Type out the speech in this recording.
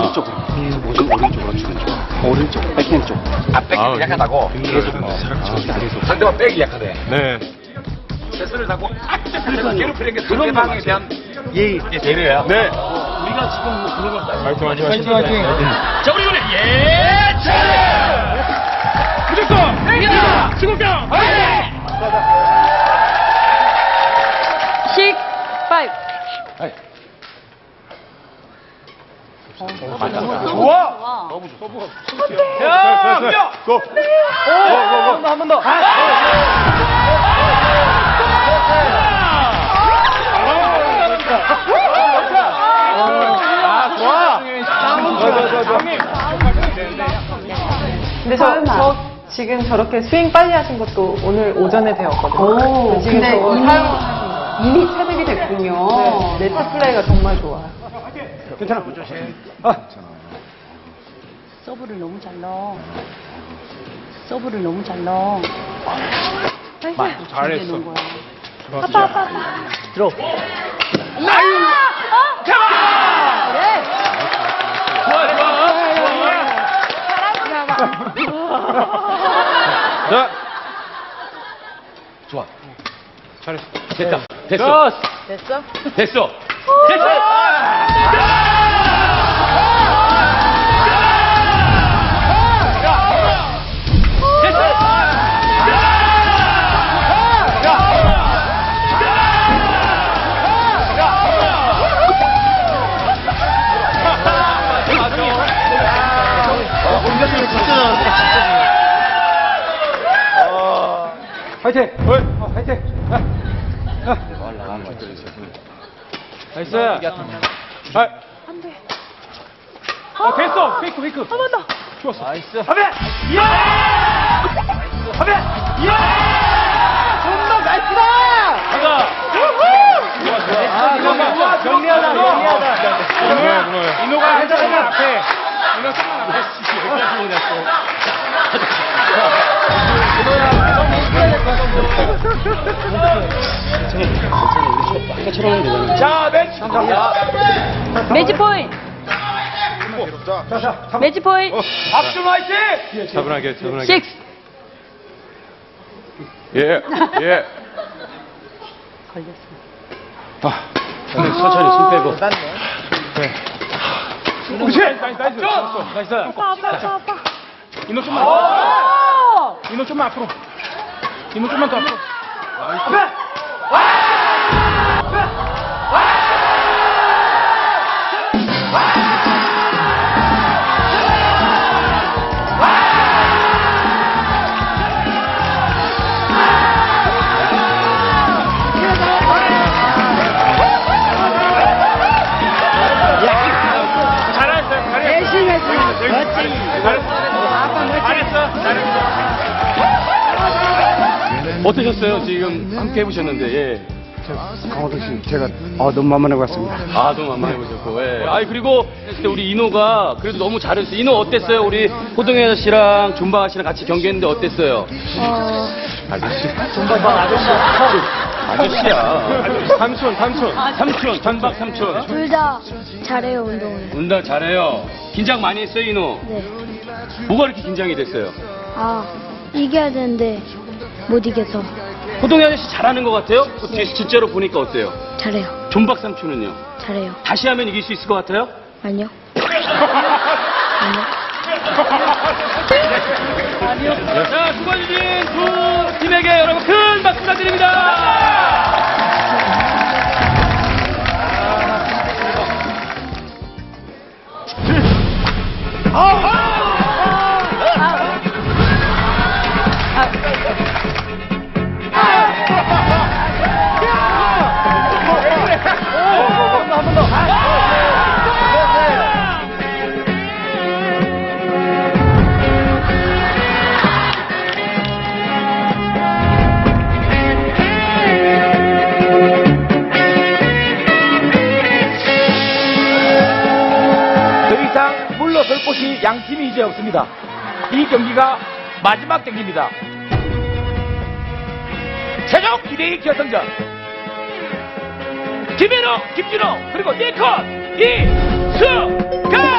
오른쪽으로. 오른쪽으로 주는 쪽. 오른쪽. 백핸드 쪽. 아, 백이 약하다고? 계속. 상대방 백이 약하대. 네. 패스를 하고 그래서 괴롭히는 게 상대방에 대한 예의예요. 네. 우리가 지금 뭐 그런 걸 화이팅. 자, 우리 이번에 예체 무조건 백이야 시골병 화이팅! 6, 5. 좋아. 너무 좋아. 야, 고. 한 번 더. 근데 저 지금 저렇게 스윙 빨리 하신 것도 오늘 오전에 배웠거든요. 지금 근데 저거 이미 체득이 됐군요. 네, 네트 플레이가 정말 좋아요. 괜찮아. 조심. 서브를 너무 잘 넣어. 서브를 너무 잘 넣어. 잘했어. 아빠. 들어. 자. 좋아. 잘했어. 됐다. 됐어. 됐어. 화이팅! 화이팅! 나이스. 안 돼. 됐어. 페이크. 한 번 더. 좋았어. 나이스. 하면 예! 하면 예! 존나 나이스다! 가자. 정리하다. 인호가 조금만 앞에. 인호 조금만 앞에. 아까처럼 하면 되잖아. 자, 매치. 매치 포인트. 매치 포인트. 박준 화이팅! 차분하게. 6. 예. 걸렸어. 천천히 힘 빼고. 그렇지. 나이스. 아빠. 인호 좀만. 인호 좀만 앞으로. 인호 좀만 더 앞으로. 어떠셨어요? 지금 함께 해보셨는데, 예. 강호동 씨, 제가 너무 만만하고 왔습니다. 아, 너무 만만해보셨고, 예. 아니, 그리고 우리 인호가 그래도 너무 잘했어요. 인호 어땠어요? 우리 호동현 씨랑 준방 씨랑 같이 경기했는데 어땠어요? 아저씨. 아저씨야. 삼촌. 전박 삼촌. 둘 다 잘해요, 운동을. 운동 잘해요. 긴장 많이 했어요, 인호? 네. 뭐가 이렇게 긴장이 됐어요? 이겨야 되는데 못 이겨서 호동현 아저씨 잘하는 것 같아요? 뒤에서 진짜로 보니까 어때요? 잘해요. 존박 삼촌은요? 잘해요. 다시 하면 이길 수 있을 것 같아요? 아니요. 자, 수고해주신 두 팀에게 여러분 큰 박수 부탁드립니다. 물러설 곳이 양 팀이 이제 없습니다. 이 경기가 마지막 경기입니다. 최종 2대2 결승전. 김민호, 김진호, 그리고 예컨, 이수가!